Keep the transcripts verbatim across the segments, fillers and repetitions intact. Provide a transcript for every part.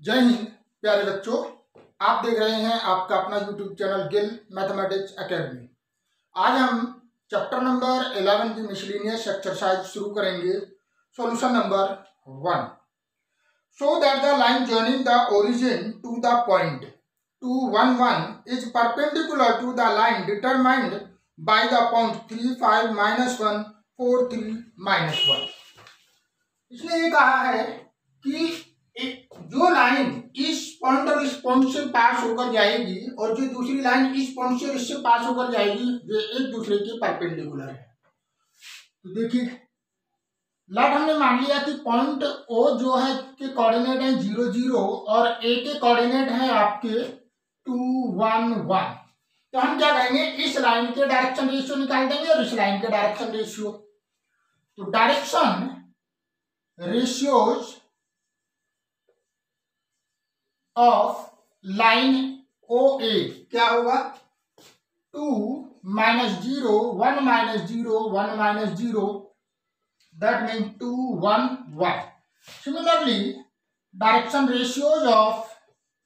जय हिंद प्यारे बच्चों, आप देख रहे हैं आपका अपना YouTube channel Gill mathematics academy. आज हम चैप्टर नंबर इलेवन की मिसलेनियस एक्सरसाइज शुरू करेंगे। Solution number one. Show that the line joining the origin to the point two one one is perpendicular to the line determined by the point three five minus one four three minus one. इसने ये कहा है कि जो line इस point और इस point से पास होकर जाएगी और जो दूसरी लाइन इस पॉइंट से और इससे पास होकर जाएगी वे एक दूसरे के परपेंडिकुलर है। तो देखिए, लेट हमने मान लिया कि पॉइंट ओ जो है के कोऑर्डिनेट है जीरो जीरो और ए के कोऑर्डिनेट है आपके टू वन वन। तो हम क्या करेंगे, इस लाइन के डायरेक्शन रेशियो निकाल देंगे और इस लाइन के डायरेक्शन रेशियो। तो direction ratios of line O A क्या होगा, two minus zero one minus zero one minus zero, that mean two one one. Similarly direction ratios of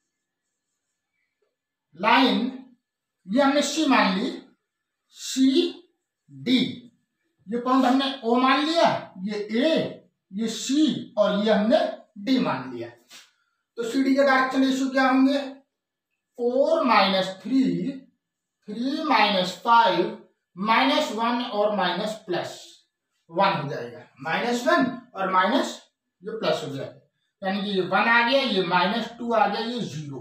line, ये हमने सी मान ली, सी डी, ये पॉइंट हमने ओ मान लिया, ये ए, ये सी और ये हमने डी मान लिया। तो सी डी के डायरेक्शन रेशियो क्या होंगे, four minus three, three minus five, minus one और माइनस प्लस वन हो जाएगा, माइनस वन और माइनस ये प्लस हो जाएगा, यानी कि ये वन आ गया, ये माइनस टू आ गया, ये जीरो।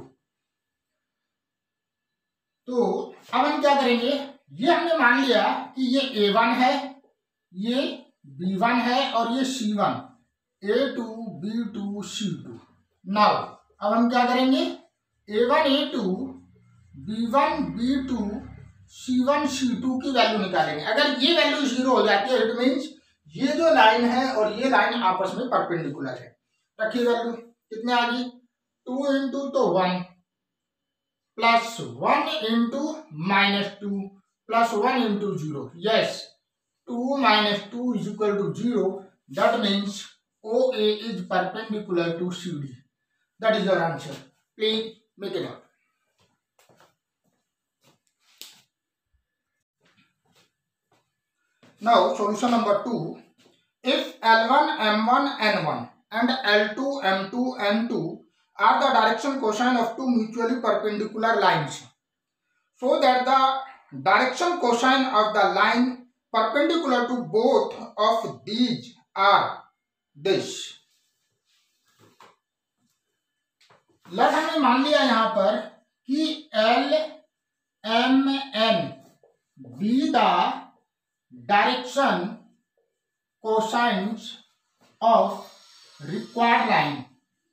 तो अब हम क्या करेंगे, ये हमने मान लिया कि ये ए वन है, ये बी वन है और ये सी वन, ए two B two C two. Now अब हम क्या करेंगे, A one A two B one B two C one C two की वैल्यू निकालेंगे। अगर ये वैल्यू जीरो हो जाती है, इट मीन्स ये जो लाइन है और ये लाइन आपस में परपेंडिकुलर है। रखिए वैल्यू कितने आ गई, टू इंटू तो one plus one into minus two plus one into zero. Yes, two minus two is equal to zero, that means O A is perpendicular to C D. That is your answer. Please make it up. Now solution number two. If L one M one N one and L two M two N two are the direction cosine of two mutually perpendicular lines, so that the direction cosine of the line perpendicular to both of these are दिस। Let हमने मान लिया यहां पर कि L M N be the direction cosines of required line,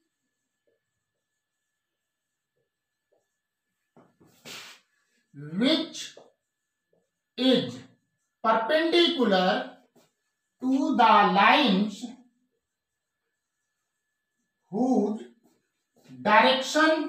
which is perpendicular to the lines whose direction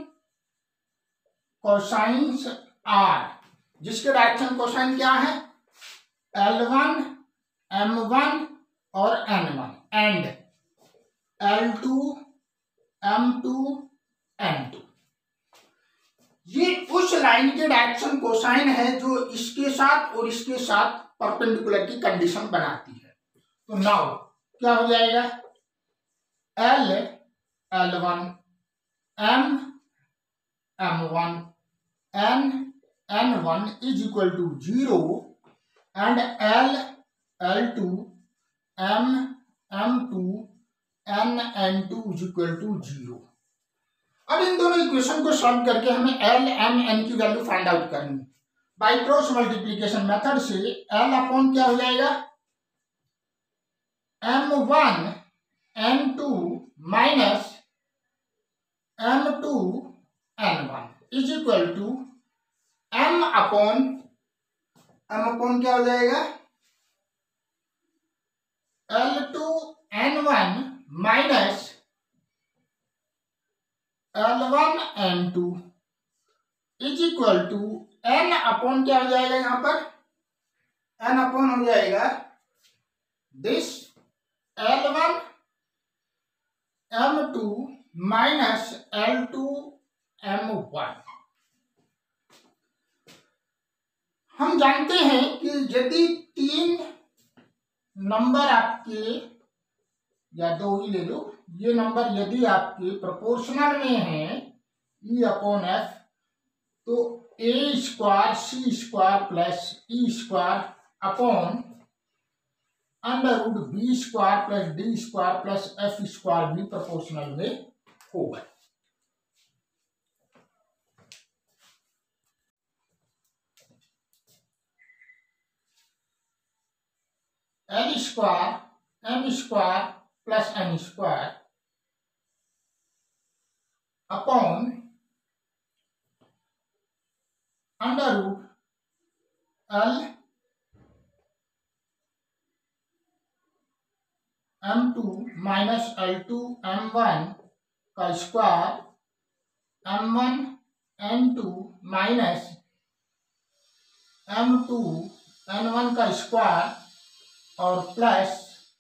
cosines are, जिसके direction cosine क्या है, एल वन एम वन और N one, and L two M two N two. ये उस line के direction cosine है जो इसके साथ और इसके साथ परपेंडिकुलर की कंडीशन बनाती है। तो नाउ क्या हो जाएगा, L L one M M one N N one is equal to zero and L L two M M two N N two is equal to zero. अब इन दोनों इक्वेशन को सॉल्व करके हमें एल एम एन की value find out करनी। By cross multiplication method से L upon क्या हो जाएगा, M one N two minus M two N one is equal to M upon M upon क्या हो जाएगा, L two N one minus L one N two is equal to N upon क्या हो जाएगा, यहां पर एन अपॉन हो जाएगा this L one M two minus L two M one. हम जानते हैं कि यदि तीन नंबर आपके, या दो ही ले लो, ये नंबर यदि आपके प्रोपोर्शनल में है ई अपॉन एफ, तो A square C square plus E square upon under root B square plus D square plus F square भी प्रोपोर्शनल में होगा। L square M square plus N square upon under root L M two minus L two M one का square M one N two minus M two N one का square और plus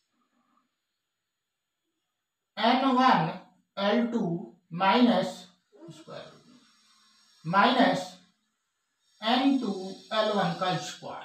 N one L two minus square minus N two L one का square.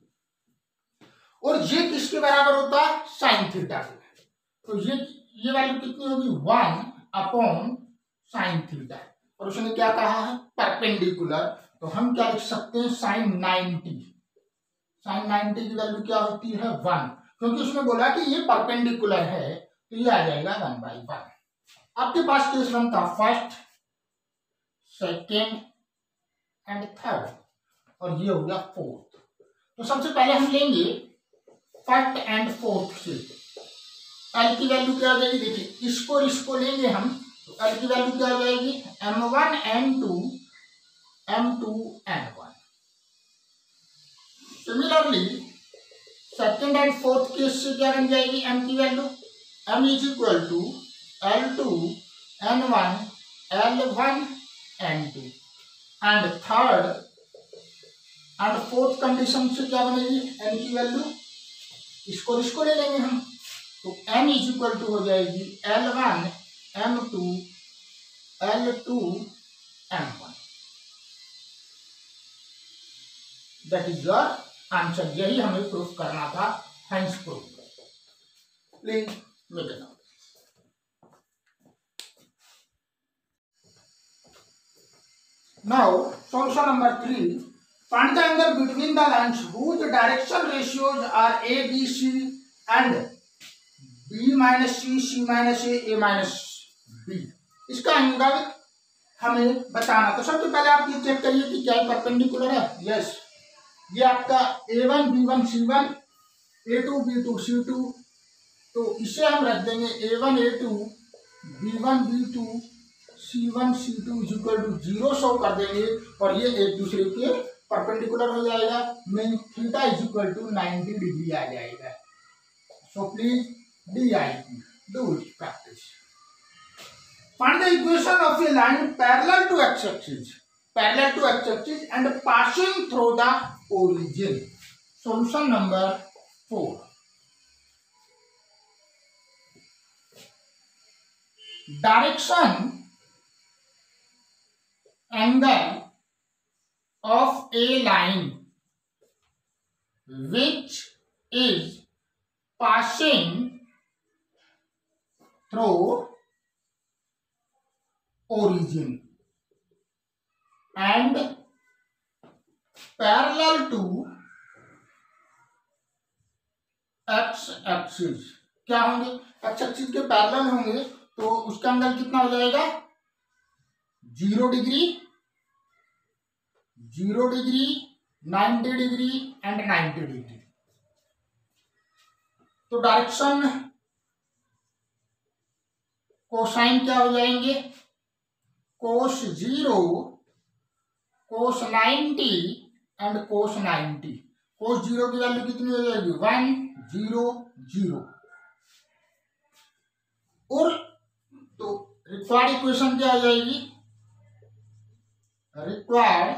और ये किसके बराबर होता है? साइन थीटा के। तो ये ये वैल्यू कितनी होगी? One upon sine theta. और उसने क्या कहा है? परपेंडिकुलर। तो हम क्या लिख सकते हैं? Sine ninety. साइन नाइन्टी की वैल्यू क्या होती है? वन, क्योंकि उसने बोला कि ये परपेंडिकुलर है, तो ये आ जाएगा वन बाई वन। आपके पास केस बनता फर्स्ट, सेकेंड एंड थर्ड, और ये हो गया फोर्थ। तो सबसे पहले हम लेंगे फर्स्ट एंड फोर्थ से। एल की वैल्यू क्या आ जाएगी? देखिए, इसको इसको लेंगे हम, तो एल की वैल्यू क्या आ जाएगी? M one N two M two N one. Similarly second and fourth case से क्या बन जाएगी? एम की value M is equal to L two N one L one N two. And third and fourth condition से क्या बनेगी? N की value इसको इसको ले लेंगे हम, तो एन इज इक्वल टू हो जाएगी L one M two L two M one. That is your answer. यही हमें प्रूफ करना था, hence proof. Please make it now. Now solution number three, find the angle between the lines whose direction ratios are a b c and b minus c c minus a a minus b। इसका angle हमें बताना। तो सबसे पहले आप ये check करिए कि क्या परपेंडिकुलर है। यस, ये आपका A one B one C one, A two B two C two. तो इसे हम रख देंगे A one A two B one B two C one C two is equal to zero show कर देंगे, और ये एक दूसरे के परपेंडिकुलर हो जाएगा। Mean theta is equal to ninety degree आ जाएगा। So please D I do it practice. Find the equation of a line parallel to X axis parallel to X axis and passing through the origin. Solution number four, direction angle of a line which is passing through origin and parallel to x axis। क्या होंगे? x axis के parallel होंगे, तो उसका angle कितना हो जाएगा? Zero degree, zero degree, ninety degree and ninety degree. तो डायरेक्शन कोसाइन क्या हो जाएंगे? Cos zero, cos ninety and cos ninety. Cos zero की वैल्यू कितनी हो जाएगी? One zero zero. और तो रिक्वायर्ड इक्वेशन क्या आ जाएगी? Required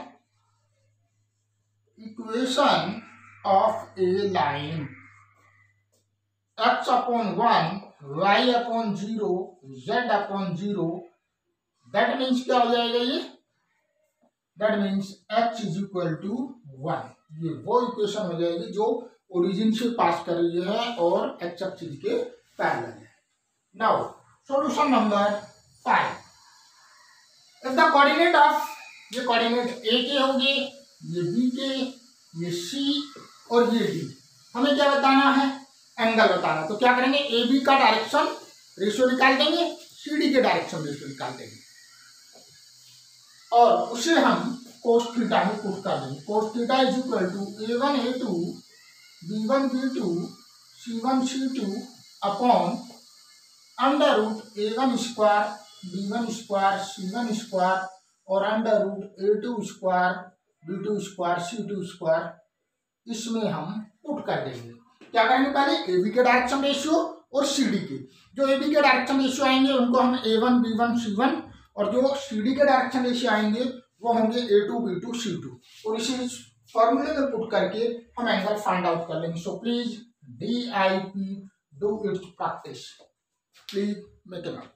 equation of a line x upon one Y upon zero Z upon zero, that means क्या हो जाएगा ये, that means H is equal to one. ये वो इक्वेशन हो जाएगी जो ओरिजिन से पास कर रही है और एक्स एक्सिस के पैरेलल है। Now solution number five, if the coordinate of, ये कोऑर्डिनेट ए के होंगे, ये बी के, ये सी और ये डी, हमें क्या बताना है, एंगल बताना। तो क्या करेंगे, ए बी का डायरेक्शन रेशियो निकाल देंगे, सी डी के डायरेक्शन रेशियो निकाल देंगे और उसे हम कोस थीटा में पुट कर देंगे। Cos theta is equal to A one A two B one B two C one C two upon under root A one square B one square C one square और under root A two square B two square C two square, इसमें हम put कर देंगे। क्या करेंगे, पहले A B के direction ratio और सी डी के, जो ए बी के डायरेक्शन रेशियो आएंगे उनको हम A one B one C one और जो सी डी के डायरेक्शन रेशियो आएंगे वो होंगे A two B two C two, और इसी फॉर्मूले में पुट करके हम एंगल फाइंड आउट कर लेंगे। So please D I P do its practice, please make it.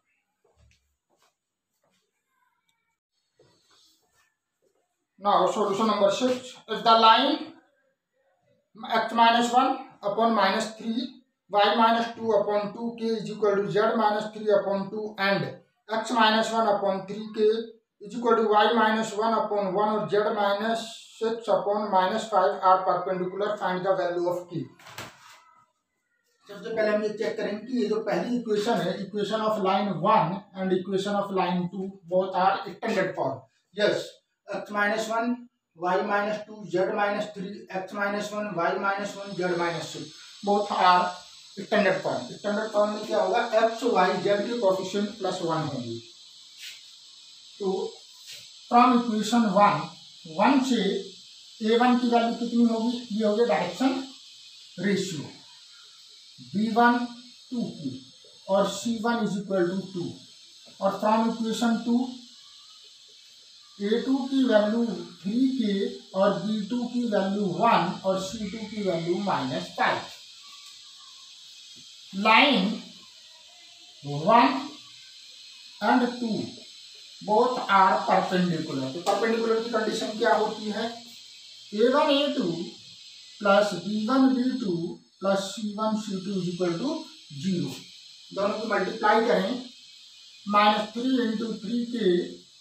Now solution number six, if the line x minus one upon minus three, y minus two upon two k is equal to z minus three upon two and x minus one upon three k is equal to y minus one upon one और z minus six upon minus five are perpendicular, find the value of k। सबसे पहले हम ये check करेंगे कि ये जो पहली इक्वेशन है, equation of line one and equation of line two both are extended form. Yes, x minus one y minus two z minus three x minus one y minus one z minus six both are extended form। extended form में क्या होगा, x y z के coefficient plus one होंगे। तो from equation one, one से ए one की value कितनी होगी, ये होगी direction ratio b one two की और c one is equal to two, और from equation two a two की वैल्यू थ्री के और बी टू की वैल्यू वन और सी टू की value minus five. Line one and two both are perpendicular. तो परपेंडिकुलर की कंडीशन क्या होती है, a one A two plus b one B two plus c one C two is equal to zero. दोनों को multiply करें, minus three into three k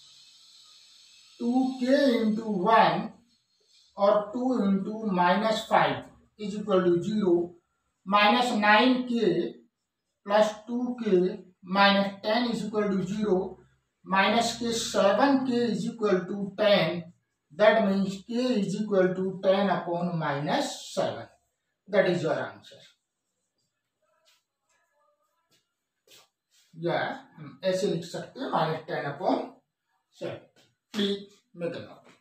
two k into one और two into minus five is equal to zero, minus nine k plus two k minus ten is equal to zero, minus k seven k is equal to ten, that means k is equal to ten upon minus seven, that is your answer. या हम ऐसे लिख सकते हैं, minus ten upon seven. Please make a note.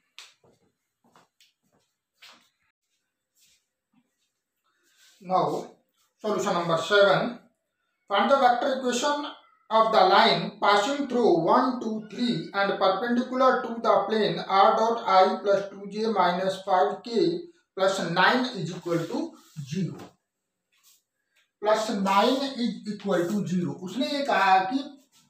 Now, solution number seven. Find the vector equation of the line passing through one, two, three and perpendicular to the plane r dot I plus two j minus five k plus nine is equal to zero. Plus nine is equal to zero. उसने ये कहा कि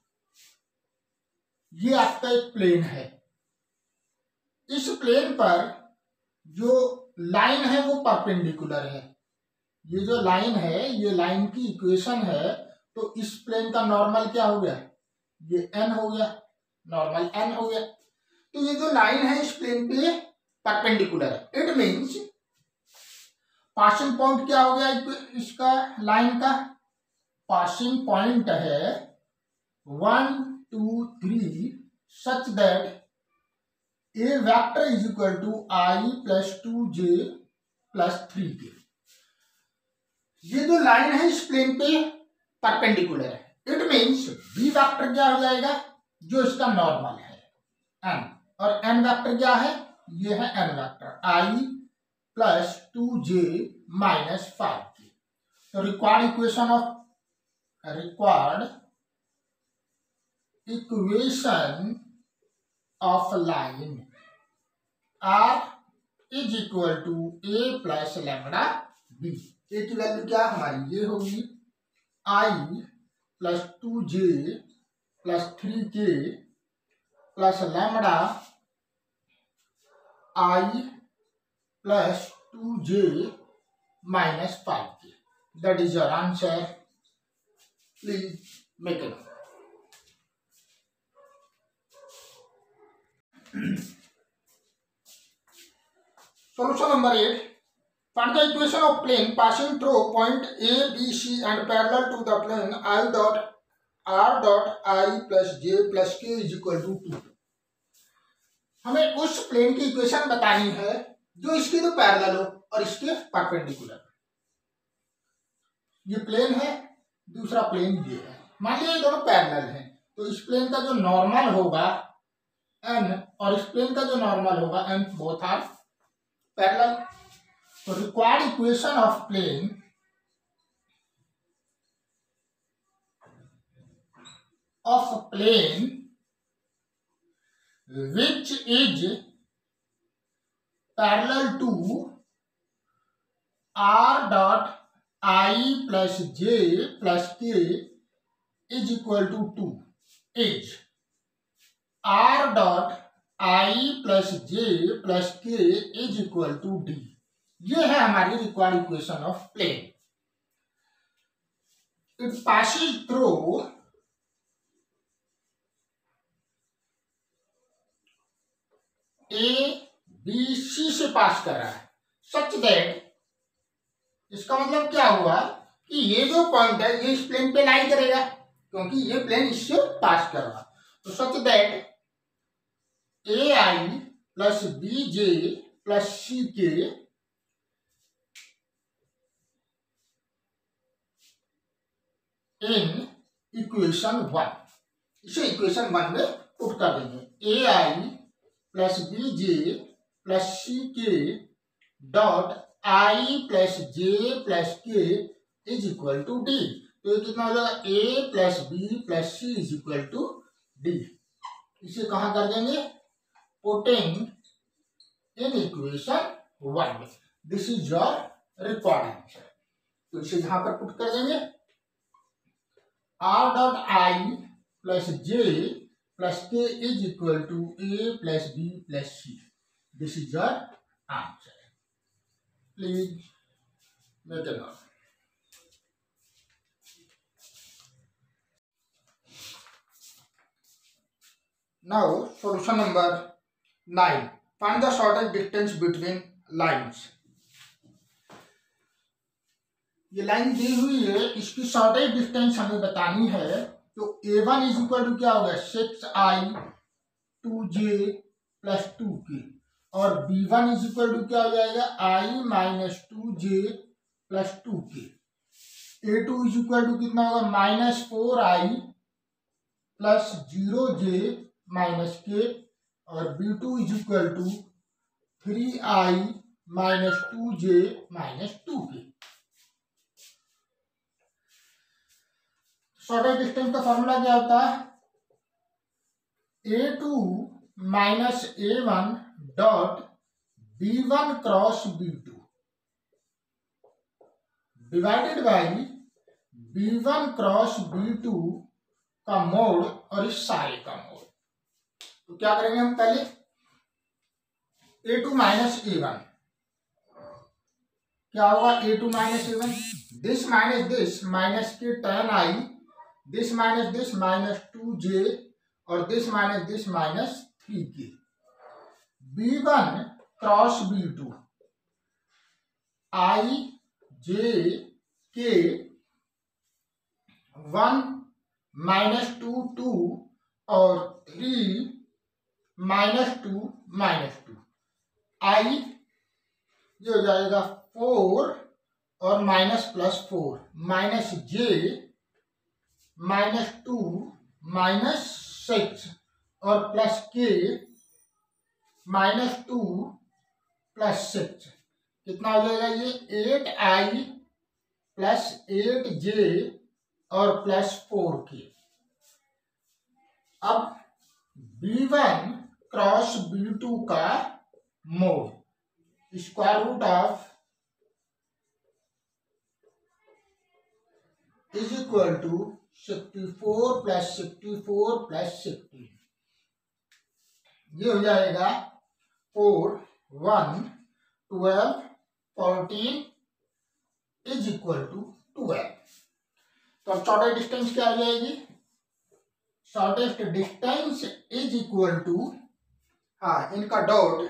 ये आपका एक plane है, इस plane पर जो लाइन है वो परपेंडिकुलर है। ये जो लाइन है, ये लाइन की इक्वेशन है, तो इस प्लेन का नॉर्मल क्या हो गया, ये n हो गया, नॉर्मल n हो गया। तो ये जो लाइन है इस प्लेन पे परपेंडिकुलर है। इट मींस पासिंग पॉइंट क्या हो गया इसका, लाइन का पासिंग पॉइंट है one two three such that a vector is equal to i plus two j plus three k. ये जो लाइन है इस प्लेन पे परपेंडिकुलर है। इट मींस बी वेक्टर क्या हो जाएगा, जो इसका नॉर्मल है एन, और एन वेक्टर क्या है, ये है n vector i plus two j minus five k. तो required equation of required equation of line r is equal to a plus lambda b. A की वैल्यू क्या हमारी ये होगी i plus two j plus three k plus lambda i plus two j minus five k. That is your answer. Please make it. Solution number eight. Find the equation of plane passing through point A, B, C and parallel to the plane I dot R dot I plus J plus K is equal to two. हमें उस plane की equation बतानी है जो इसके तो parallel हो और इसके परपेंडिकुलर। ये प्लेन है, दूसरा प्लेन ये है। मान लिया ये दोनों पैरेलल हैं, तो इस प्लेन का जो नॉर्मल होगा n और इस प्लेन का जो नॉर्मल होगा n, बोथ आर पैरेलल। तो required equation of plane of plane which is parallel to R dot I plus J plus K is equal to two is R dot I plus J plus K is equal to D। ये है हमारी required equation of plane. It passes through a b c से pass कर रहा है, such that इसका मतलब क्या हुआ कि ये जो पॉइंट है ये इस प्लेन पे लाई करेगा, क्योंकि ये प्लेन इससे पास कर रहा। तो such that a i plus b j plus c k in equation one, इसे इक्वेशन वन में पुट कर देंगे। A i plus b j plus c k dot i plus j plus k is equal to d. तो ये कितना हो जाएगा, a plus b plus c is equal to d. इसे कहाँ कर देंगे, putting in equation one. This is your required answer. तो इसे यहां पर पुट कर देंगे। R dot i plus j plus k is equal to a plus b plus c. This is your answer. Please make it note. Now solution number nine. Find the shortest distance between lines. ये line दी हुई है, इसकी shortest distance हमें बतानी है। तो a one is equal to क्या होगा, six i two j plus two k, और b one is equal to क्या हो जाएगा, i minus two j plus two k. A two is equal to कितना होगा, minus four i plus zero j minus k, और b two is equal to three i minus two j minus two k. Shortest distance का formula क्या होता है, a two minus a one dot b one cross b two divided by b one cross b two का mod और इस सारे का mode. तो क्या करेंगे हम, पहले a two minus a one क्या होगा, a two minus a one, this minus this minus k ten i, this minus this minus two j, और this minus this minus three k. B one cross b two, i j k one minus two two और three minus two minus two, i ये हो जाएगा four और minus plus four, minus j minus two minus six और plus k minus two plus six. कितना हो जाएगा ये, eight i plus eight j और प्लस फोर के। अब b one cross b two का mod, square root of is equal to sixty four plus sixty four plus sixty, ये हो जाएगा four, one, twelve, fourteen is equal to twelve. तो अब shortest distance क्या आ जाएगी? Shortest distance is equal to, हाँ इनका डॉट,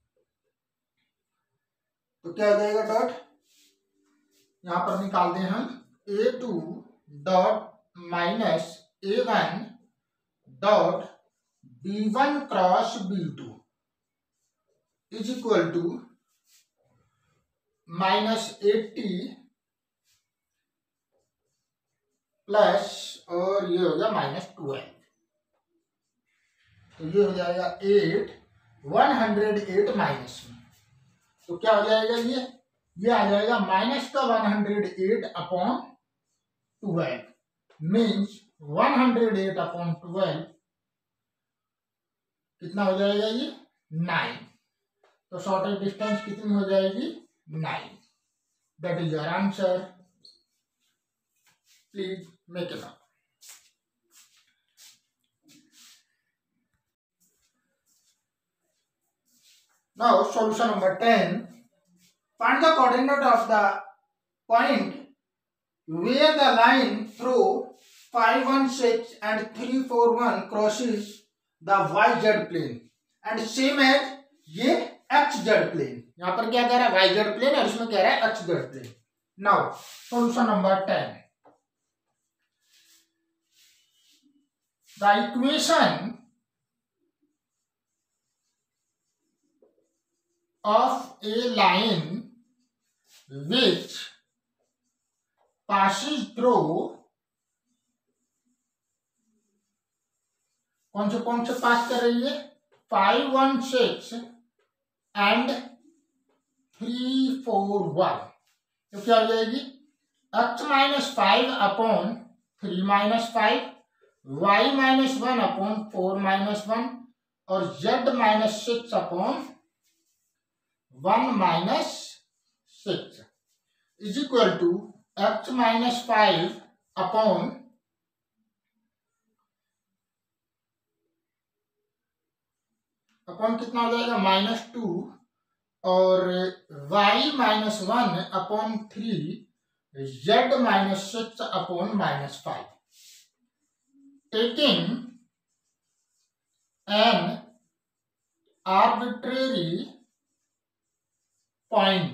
तो क्या हो जाएगा डॉट, यहां पर निकालते हैं हम a two dot minus a one dot b one cross b two is equal to minus eighty plus, और ये हो गया माइनस ट्वेल्व, तो ये हो जाएगा eight, one hundred eight minus में, तो क्या हो जाएगा ये ये आ जाएगा माइनस का one hundred eight upon twelve, means one hundred eight upon twelve कितना हो जाएगा ये नाइन। तो शॉर्टेस्ट डिस्टेंस कितनी हो जाएगी? Nine. That is your answer. Please make it up. Now solution number ten. Find the coordinate of the point where the line through five one six and three four one crosses the Y Z plane and same as ये X Z plane। यहाँ पर क्या कह रहा है? Y Z plane, और इसमें कह रहा है X Z plane। Now solution number ten. The equation of a line which passes through, कौन से कौन से पास कर रही है? Five one six and three four one, तो क्या हो जाएगी? X minus five upon three minus five, y minus one upon four minus one, और z minus six upon one minus six is equal to x minus five upon upon कितना हो जाएगा? Minus two, और y minus one upon three, z minus six upon minus five. Taking an arbitrary point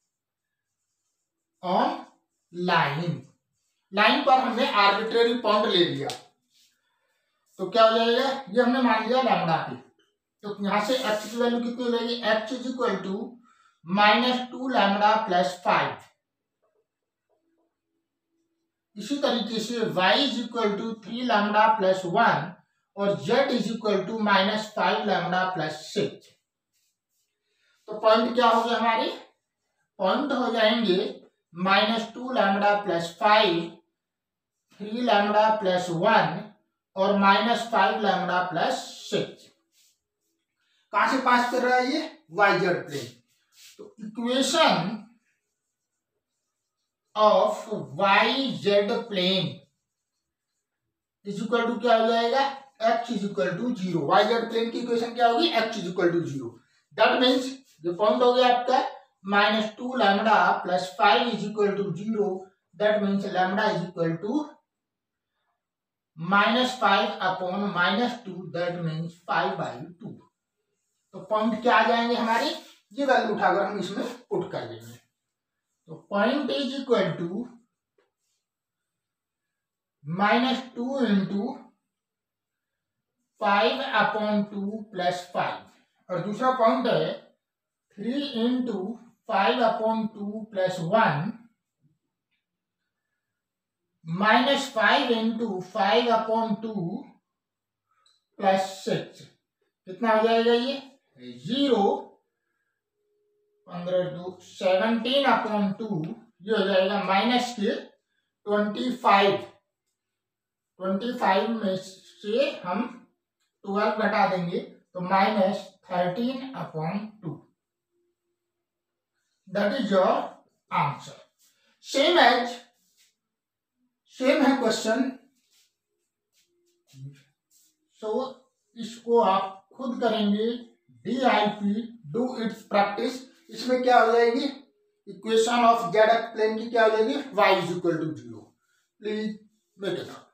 on line, line पर हमने arbitrary point ले लिया, तो क्या हो जाएगा? ये हमने मान लिया लैम्डा पे, तो यहां से x की वैल्यू कितनी हो जाएगी? x is equal to minus two lambda plus five. इसी तरीके से y is equal to three lambda plus one, और z is equal to minus five lambda plus six. तो पॉइंट क्या हो गया हमारे? पॉइंट हो जाएंगे minus two lambda plus five, three lambda plus one, और minus five lambda plus six. कहां से पास कर रहा है ये? Y z plane. तो equation of Y z plane is equal to क्या हो जाएगा? X is equal to zero. Y z plane की इक्वेशन क्या होगी? X is equal to zero. That means जो पॉइंट हो गया आपका minus two lambda plus five is equal to zero. That means lambda is equal to minus five upon minus two, that means five by two. तो point क्या आ जाएंगे हमारे? ये वैल्यू उठाकर हम इसमें पुट कर देंगे। तो point is equal to minus two into five upon two plus five, और दूसरा पॉइंट है three into five upon two plus one, minus five into five upon two plus six. कितना हो जाएगा ये? जीरो, पंद्रह टू सेवनटीन अपॉन टू, ये हो जाएगा माइनस के ट्वेंटी फाइव। ट्वेंटी फाइव में से हम ट्वेल्व घटा देंगे तो minus thirteen upon two. That is your answer. Same as same है क्वेश्चन सो इसको आप खुद करेंगे, D I P do its practice. इसमें क्या हो जाएगी, equation of z x plane की क्या हो जाएगी, y is equal to zero. Please make it.